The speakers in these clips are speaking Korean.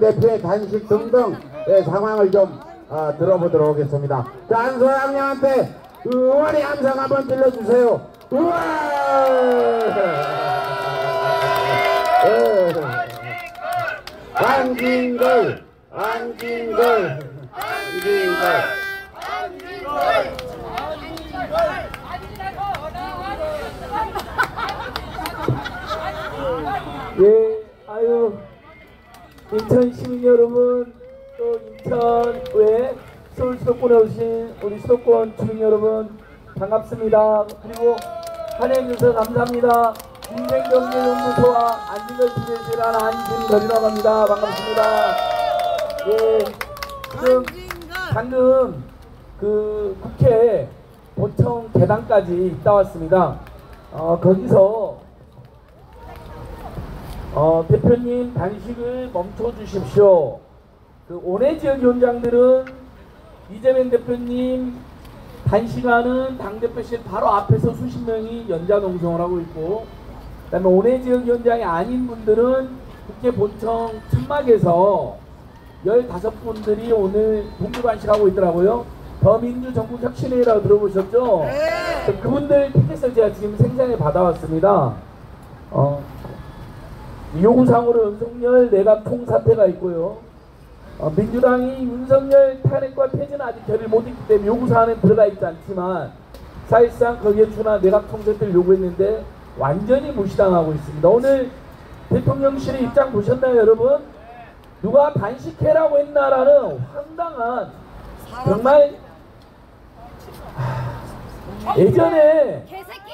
대표의 단식 등등 상황을 좀 들어보도록 하겠습니다. 자, 안소장님한테 응원의 함성 한번 들려주세요. 우와! 안진걸, 안진걸, 안진걸. 예, 아유, 인천 시민 여러분, 또 인천 외 서울 수도권에 오신 우리 수도권 주민 여러분 반갑습니다. 그리고 환영해주셔서 감사합니다. 인생경제연구소와 안진걸 TV에서일하는 안진걸이라고 합니다. 반갑습니다. 예, 지금 방금 그 국회 본청 계단까지 있다 왔습니다. 거기서 대표님 단식을 멈춰 주십시오. 그 온해 지역위원장들은 이재명 대표님 단식하는 당대표실 바로 앞에서 수십 명이 연좌농성을 하고 있고, 그 다음에 온해 지역위원장이 아닌 분들은 국회 본청 천막에서 15분들이 오늘 동조 단식하고 있더라고요. 더민주전국혁신회의라고 들어보셨죠? 네. 그분들 피켓을 제가 지금 생생히 받아왔습니다. 요구사항으로 윤석열 내각 총사퇴가 있고요. 민주당이 윤석열 탄핵과 폐지는 아직 결의를 못했기 때문에 요구사항은 들어가 있지 않지만 사실상 거기에 준한 내각 총사퇴를 요구했는데 완전히 무시당하고 있습니다. 오늘 대통령실의 입장 보셨나요, 여러분? 누가 단식해라고 했나라는 황당한, 정말 예전에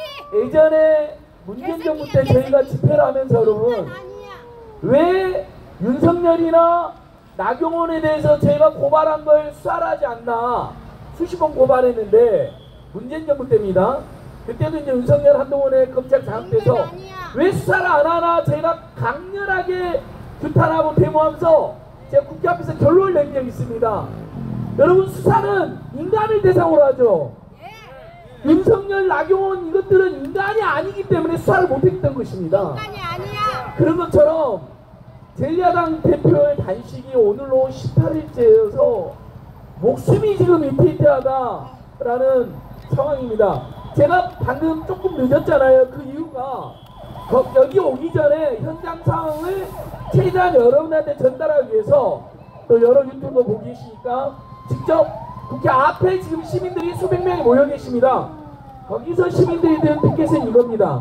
문재인 정부 때 저희가 집회를 하면서 여러분, 왜 윤석열이나 나경원에 대해서 저희가 고발한 걸 수사를 하지 않나 수십 번 고발했는데, 문재인 정부 때입니다. 그때도 이제 윤석열 한동훈의 검찰 장악돼서 왜 수사를 안 하나 저희가 강렬하게 규탄하고 데모하면서 제가 국회 앞에서 결론을 낸 적이 있습니다. 여러분, 수사는 인간을 대상으로 하죠. 윤석열, 나경원 이것들은 인간이 아니기 때문에 수사를 못했던 것입니다. 인간이 아니야. 그런 것처럼 제1야당 대표의 단식이 오늘로 18일째여서 목숨이 지금 위태위태하다라는 상황입니다. 제가 방금 조금 늦었잖아요. 그 이유가 여기 오기 전에 현장 상황을 최대한 여러분한테 전달하기 위해서, 또 여러 유튜버 보고 계시니까 직접 국회 앞에 지금 시민들이 수백 명이 모여 계십니다. 거기서 시민들이 든 피켓은 이겁니다.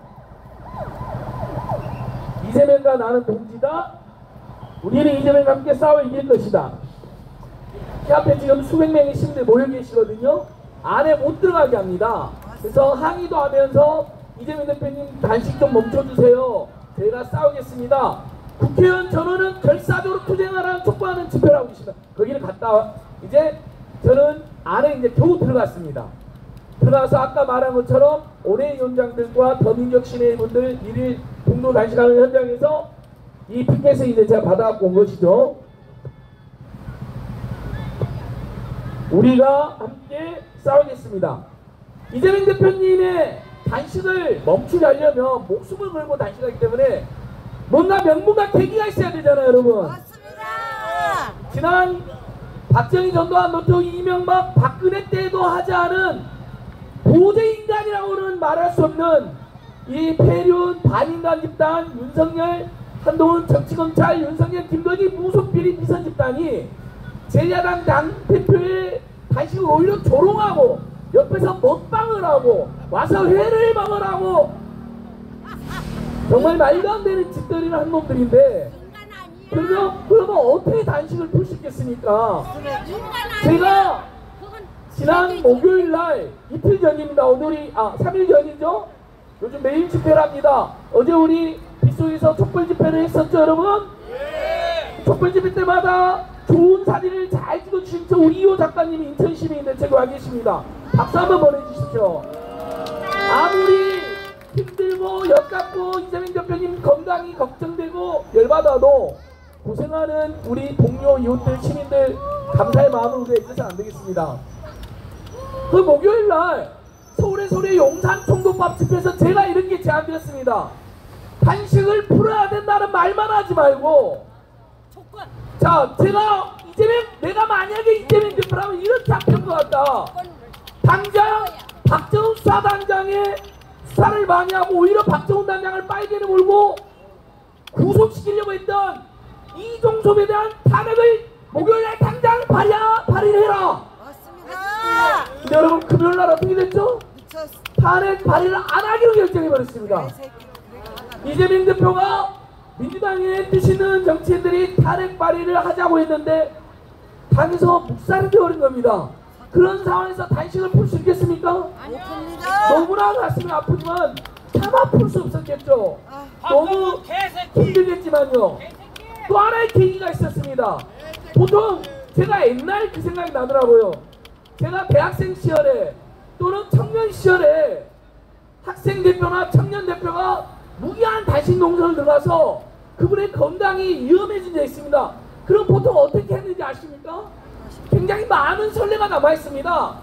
이재명과 나는 동지다. 우리는 이재명과 함께 싸워 이길 것이다. 그 앞에 지금 수백 명의 시민들이 모여 계시거든요. 안에 못 들어가게 합니다. 그래서 항의도 하면서 이재명 대표님 단식 좀 멈춰주세요. 저희가 싸우겠습니다. 국회의원 전원은 결사적으로 투쟁하라는 촉구하는 집회를 하고 계십니다. 거기를 갔다 이제 저는 안에 이제 겨우 들어갔습니다. 들어가서 아까 말한 것처럼 온해 위원장들과 더민혁신의 분들 1일 동도 단식하는 현장에서 이 피켓을 이제 제가 받아갖고 온 것이죠. 우리가 함께 싸우겠습니다. 이재명 대표님의 단식을 멈추게 하려면 목숨을 걸고 단식하기 때문에 뭔가 명분과 계기가 있어야 되잖아요, 여러분. 맞습니다. 지난 박정희, 전두환, 노태우, 이명박, 박근혜 때도 하지 않은 도저히 인간이라고는 말할 수 없는 이 폐륜 반인간 집단 윤석열, 한동훈 정치검찰, 윤석열, 김건희 무속비리 비선 집단이 제1야당 당대표의 단식을 오히려 조롱하고 옆에서 먹방을 하고 와서 회를 먹으라고 정말 말도 안 되는 짓들을 한 놈들인데, 그러면 어떻게 단식을 풀 수 있겠습니까? 제가 지난 목요일날 이틀 전입니다. 오늘이 3일 전이죠. 요즘 매일 집회를 합니다. 어제 우리 빗속에서 촛불 집회를 했었죠, 여러분? 촛불 집회 때마다 좋은 사진을 잘 찍어주신 저 우리 이호 작가님이 인천 시민인데 제가 와 계십니다. 박수 한번 보내주십시오. 아무리 힘들고 역같고 이재명 대표님 건강이 걱정되고 열받아도 고생하는 우리 동료 이웃들 시민들 감사의 마음을 우리가 잊어서는 안 되겠습니다. 그 목요일날 서울의 용산 총독밥 집회에서 제가 이런 게 제안드렸습니다. 단식을 풀어야 된다는 말만 하지 말고 자, 내가 만약에 이재명 대표라면 이렇게 할것 같다. 당장 박정훈 수사단장의 수사를 많이 하고 오히려 박정훈 단장을 빨개를 몰고 구속시키려고 했던 이종섭에 대한 탄핵을 목요일날 당장 발의를 해라. 맞습니다. 근데 여러분 금요일날 어떻게 됐죠? 탄핵 발의를 안 하기로 결정해버렸습니다. 이재명 대표가 민주당에 뜻 있는 정치인들이 탄핵 발의를 하자고 했는데 당에서 묵살이 되어버린 겁니다. 그런 상황에서 단식을 풀 수 있겠습니까? 못 풉니다. 너무나 가슴이 아프지만 차마 풀 수 없었겠죠. 너무 힘들겠지만요. 또 하나의 계기가 있었습니다. 보통 제가 옛날 그 생각이 나더라고요. 제가 대학생 시절에 또는 청년 시절에 학생 대표나 청년 대표가 무기한 단식 농성을 들어가서 그분의 건강이 위험해진 적이 있습니다. 그럼 보통 어떻게 했는지 아십니까? 굉장히 많은 선례가 남아있습니다.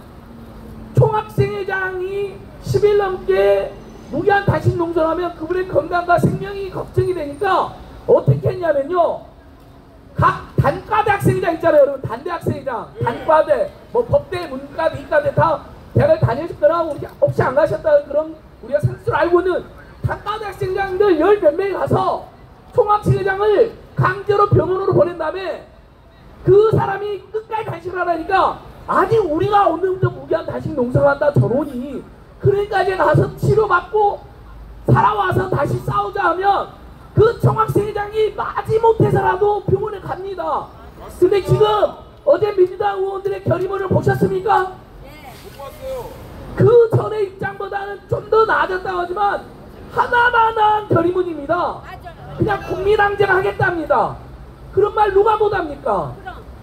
총학생회장이 10일 넘게 무기한 단식 농성하면 그분의 건강과 생명이 걱정이 되니까 어떻게 했냐면요. 각 단과대 학생회장 있잖아요. 여러분 단대 학생회장, 단과대, 뭐 법대, 문과대, 이과대 다 대학을 다니셨거나 혹시 안 가셨다는 그런 우리가 상식으로 알고 있는 단과대 학생회장들 10몇 명이 가서 총학생회장을 강제로 병원으로 보낸 다음에 그 사람이 끝까지 단식을 하라니까 아니 우리가 오늘부터 무기한 단식 농성한다 저러니 그러니까 이제 가서 치료받고 살아와서 다시 싸우자 하면 그 총학생회장이 마지못해서라도 병원에 갑니다. 근데 지금 어제 민주당 의원들의 결의문을 보셨습니까? 못 봤어요. 그 전의 입장보다는 좀 더 나아졌다고 하지만 하나만한 결의문입니다. 그냥 국민항쟁 하겠답니다. 그런 말 누가 못합니까?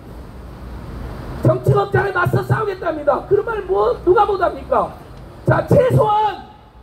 정치법장에 맞서 싸우겠답니다. 그런 말 누가 못합니까? 자, 최소한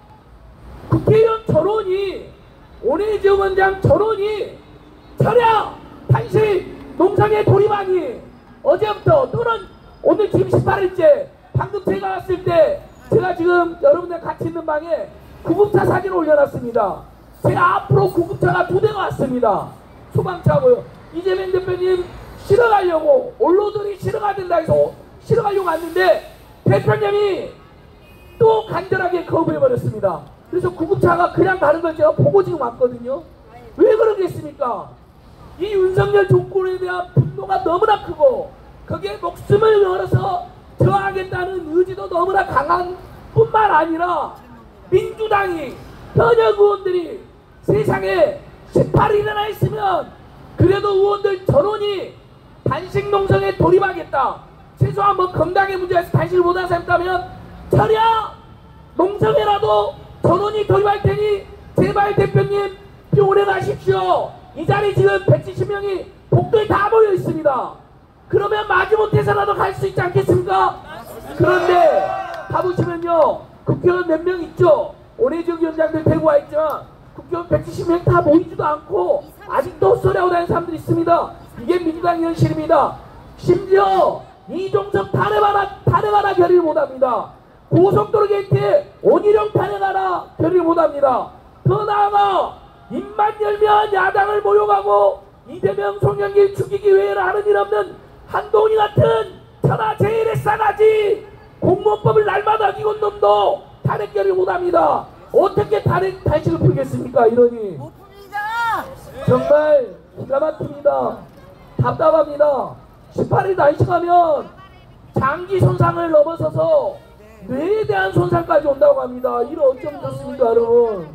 국회의원 전원이 원혜지 원장 전원이 철야 단식 농성에 돌입하니 어제부터 또는 오늘 지금 18일째 방금 제가 왔을 때 제가 지금 여러분들 같이 있는 방에 구급차 사진을 올려놨습니다. 제 앞으로 구급차가 2대가 왔습니다. 소방차고요. 이재명 대표님 실어 가려고 언론들이 실어가 된다 해서 실어 가려고 왔는데 대표님이 또 간절하게 거부해버렸습니다. 그래서 구급차가 그냥 가는 걸 제가 보고 지금 왔거든요. 왜 그러겠습니까? 이 윤석열 정권에 대한 분노가 너무나 크고 거기에 목숨을 걸어서 저항하겠다는 의지도 너무나 강한 뿐만 아니라 민주당이 현역 의원들이 세상에 18일이나 있으면 그래도 의원들 전원이 단식 농성에 돌입하겠다. 최소한 뭐 건강의 문제에서 단식을 못하는 사람이 있다면 철야 농성에라도 전원이 돌입할 테니 제발 대표님 병원에 가십시오. 이 자리 지금 170명이 복도에 다 모여 있습니다. 그러면 마지못해서라도 갈 수 있지 않겠습니까? 그런데 가보시면요 국회의원 몇 명 있죠. 원혜정 위원장들 데리고 와 있지만 국회의원 170명 다 모이지도 않고 아직도 헛소리하고 다니는 사람들이 있습니다. 이게 민주당 현실입니다. 심지어 이종섭 탄핵하라 결의를 못합니다. 고속도로 게이트에 원희룡 탄핵하라 결의를 못합니다. 더 나아가 입만 열면 야당을 모욕하고 이재명 송영길 죽이기 외에는 하는 일 없는 한동훈이 같은 천하제일의 싸가지 공무원법을 날마다 어기고 놈도 탄핵 결의를 못합니다. 어떻게 단식을 풀겠습니까? 이러니 못 풉니다. 정말 기가 막힙니다. 답답합니다. 18일 단식하면 장기 손상을 넘어서서 뇌에 대한 손상까지 온다고 합니다. 이런 어쩜 좋습니까 여러분?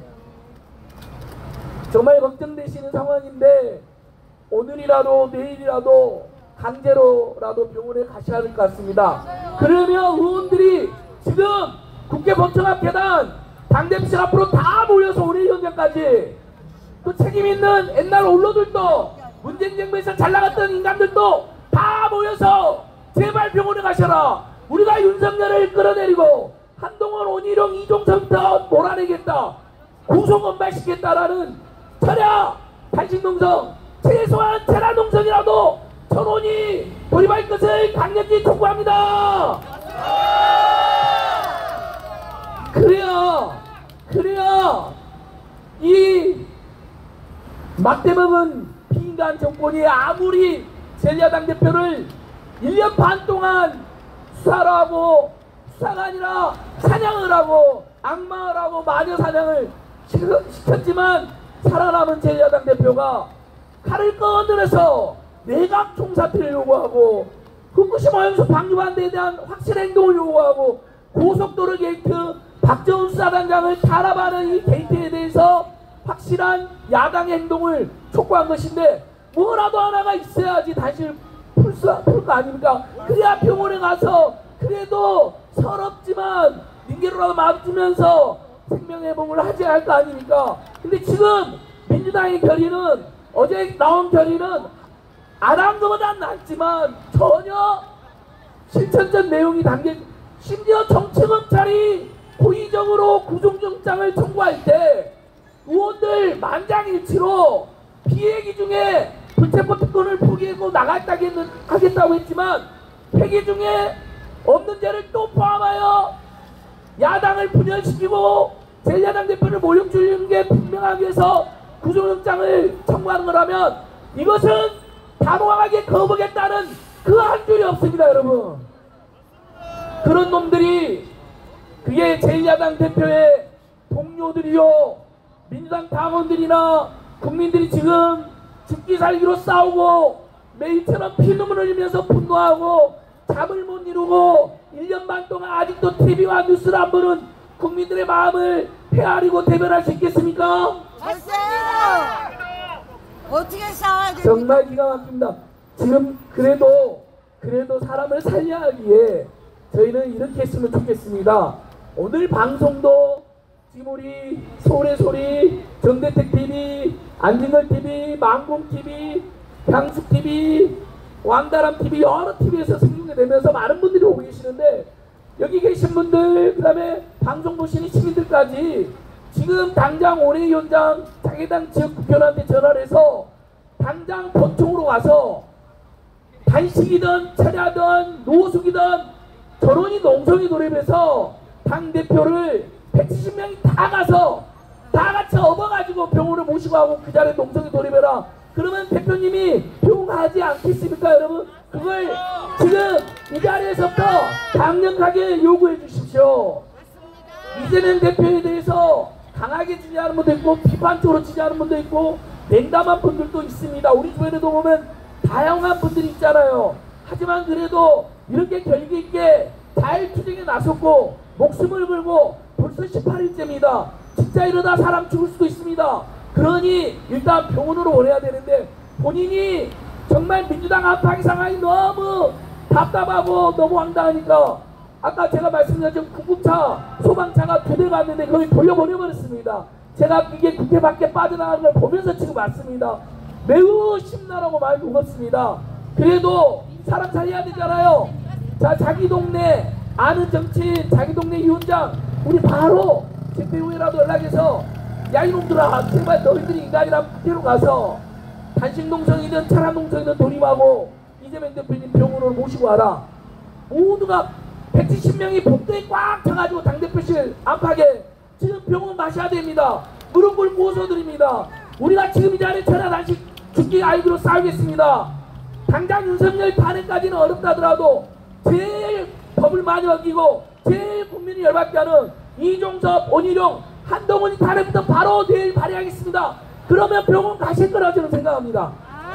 정말 걱정되시는 상황인데 오늘이라도 내일이라도 강제로라도 병원에 가셔야 할 것 같습니다. 그러면 의원들이 지금 국회 법정 앞 계단 당대표실 앞으로 다 모여서 원외위원장까지 또 책임있는 옛날 언론들도 문재인 정부에서 잘 나갔던 인간들도 다 모여서 제발 병원에 가셔라. 우리가 윤석열을 끌어내리고 한동훈, 원희룡, 이종섭부터 몰아내겠다. 구속원발시키겠다라는 철야 단식농성 최소한 테라농성이라도 전원이 돌입할 것을 강력히 촉구합니다. 그래야 이 막대먹은 비인간 정권이 아무리 제1야당 대표를 1년 반 동안 수사를 하고, 수사가 아니라 사냥을 하고 악마를 하고 마녀 사냥을 시켰지만 살아남은 제1야당 대표가 칼을 꺼내서 내각 총사퇴를 요구하고 후쿠시마 오염수 방류 반대에 대한 확실한 행동을 요구하고 고속도로 게이트 박정훈 수사단장을 탄압하는 이 게이트에 대해서 확실한 야당의 행동을 촉구한 것인데, 뭐라도 하나가 있어야지 다시 풀 거 아닙니까? 그래야 병원에 가서 그래도 서럽지만 링게로라도 맞으면서 생명회복을 하지 할 거 아닙니까? 근데 지금 민주당의 결의는, 어제 나온 결의는 안 한 것보단 낫지만 전혀 실천적 내용이 담겨, 심지어 정치검찰이 고의적으로 구속영장을 청구할 때 의원들 만장일치로 피해기 중에 불체포 특권을 포기하고 하겠다고 했지만 폐기 중에 없는 죄를 또 포함하여 야당을 분열시키고 제1야당 대표를 모욕 주는 게 분명하기 위해서 구속영장을 청구하는 거라면 이것은 단호하게 거부하겠다는 그 한 줄이 없습니다, 여러분. 그런 놈들이 그게 제1야당 대표의 동료들이요, 민주당 당원들이나 국민들이 지금 죽기 살기로 싸우고 매일처럼 피눈물을 흘리면서 분노하고 잠을 못 이루고 1년 반 동안 아직도 TV와 뉴스를 안 보는 국민들의 마음을 헤아리고 대변할 수 있겠습니까? 맞습니다. 어떻게 싸워야 됩니까? 정말 기가 막힙니다. 지금 그래도 사람을 살려야 하기에 저희는 이렇게 했으면 좋겠습니다. 오늘 방송도 지금 우리 서울의 소리, 정대택TV, 안진걸TV, 망공TV, 향숙TV, 왕다람TV 여러 TV에서 생중계 되면서 많은 분들이 오고 계시는데, 여기 계신 분들, 그 다음에 방송 보시는 시민들까지 지금 당장 원외위원장 자기당 지역 국회의원한테 전화를 해서 당장 본청으로 와서 단식이든 철야든 노숙이든 전원이 농성이 돌입해서 당대표를 170명이 다 가서 다 같이 업어가지고 병원을 모시고 하고 그 자리에 농성이 돌입해라. 그러면 대표님이 병하지 않겠습니까, 여러분? 그걸 지금 이 자리에서부터 강력하게 요구해 주십시오. 이재명 대표에 대해서 강하게 지지하는 분도 있고 비판적으로 지지하는 분도 있고 냉담한 분들도 있습니다. 우리 주변에도 보면 다양한 분들이 있잖아요. 하지만 그래도 이렇게 결기 있게 잘 투쟁에 나섰고 목숨을 걸고 벌써 18일째입니다. 진짜 이러다 사람 죽을 수도 있습니다. 그러니 일단 병원으로 오래야 되는데, 본인이 정말 민주당 안팎의 상황이 너무 답답하고 너무 황당하니까 아까 제가 말씀드렸죠. 구급차, 소방차가 2대 갔는데 거의 돌려보내버렸습니다. 제가 이게 국회 밖에 빠져나가는 걸 보면서 지금 왔습니다. 매우 심란하고 마음이 무겁습니다. 그래도 사람 살려야 되잖아요. 자, 자기 동네 아는 정치인, 자기 동네 위원장, 우리 바로 집회후에라도 연락해서 야 이놈들아, 제발 너희들이 인간이라면 그대로 가서 단식농성이든 차량농성이든 돌입하고 이재명 대표님 병원으로 모시고 와라. 모두가 170명이 복도에 꽉 차가지고 당대표실 안팎에 지금 병원 가셔야 됩니다. 무릎 꿇고 호소드립니다. 우리가 지금 이 자리에 천하 단식 죽기 아이디로 싸우겠습니다. 당장 윤석열 탄핵까지는 어렵다더라도 제일 법을 많이 어기고 제일 국민이 열받게 하는 이종섭, 원희룡, 한동훈이 탄핵부터 바로 내일 발의하겠습니다. 그러면 병원 가실 거라고 저는 생각합니다.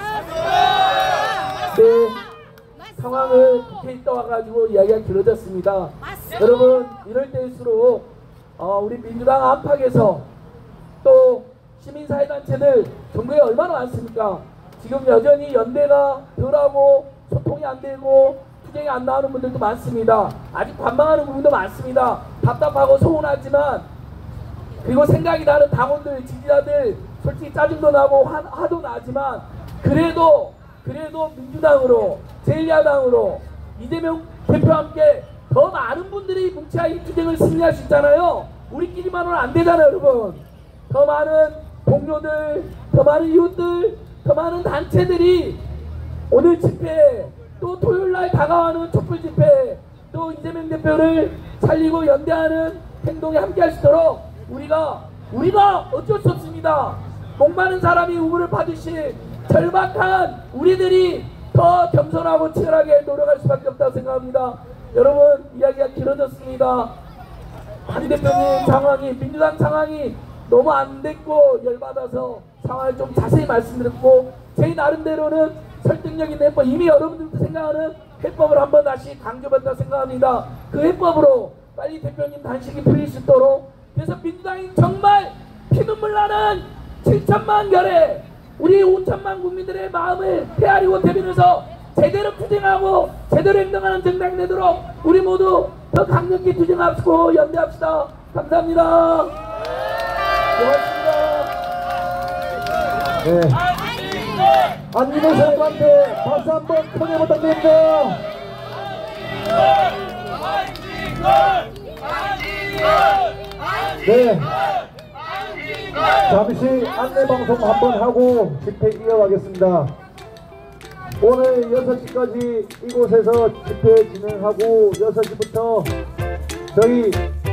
네, 상황을 국회에 있다 와가지고 이야기가 길어졌습니다. 여러분, 이럴 때일수록 우리 민주당 안팎에서 또 시민사회단체들 전국에 얼마나 많습니까? 지금 여전히 연대가 덜하고 소통이 안 되고 투쟁이 안 나오는 분들도 많습니다. 아직 관망하는 부분도 많습니다. 답답하고 서운하지만, 그리고 생각이 다른 당원들, 지지자들 솔직히 짜증도 나고 화도 나지만 그래도 민주당으로, 제1야당으로 이재명 대표와 함께 더 많은 분들이 뭉쳐야 이 투쟁을 승리할 수 있잖아요. 우리끼리만은 안 되잖아요, 여러분. 더 많은 동료들, 더 많은 이웃들, 더 많은 단체들이 오늘 집회, 또 토요일날 다가오는 촛불 집회, 또 이재명 대표를 살리고 연대하는 행동에 함께 할 수 있도록 우리가 어쩔 수 없습니다. 목 마른 사람이 우물을 받듯이 절박한 우리들이 더 겸손하고 치열하게 노력할 수밖에 없다고 생각합니다. 여러분 이야기가 길어졌습니다. 한 대표님 상황이 민주당 상황이 너무 안 됐고 열받아서 상황을 좀 자세히 말씀드렸고 제 나름대로는 설득력 있는 해법 이미 여러분들도 생각하는 해법을 한번 다시 강조받다 생각합니다. 그 해법으로 빨리 대표님 단식이 풀릴 수 있도록 그래서 민주당이 정말 피눈물 나는 7천만 결의 우리 5천만 국민들의 마음을 헤아리고 대변해서 제대로 투쟁하고 제대로 행동하는 정당이 되도록 우리 모두 더 강력히 투쟁하고 연대합시다. 감사합니다. 고맙습니다. 네. 안민호 선수한테 박수 한번 크게 부탁드립니다. 네. 잠시 안내방송 한번 하고 집회 이어가겠습니다. 오늘 6시까지 이곳에서 집회 진행하고 6시부터 저희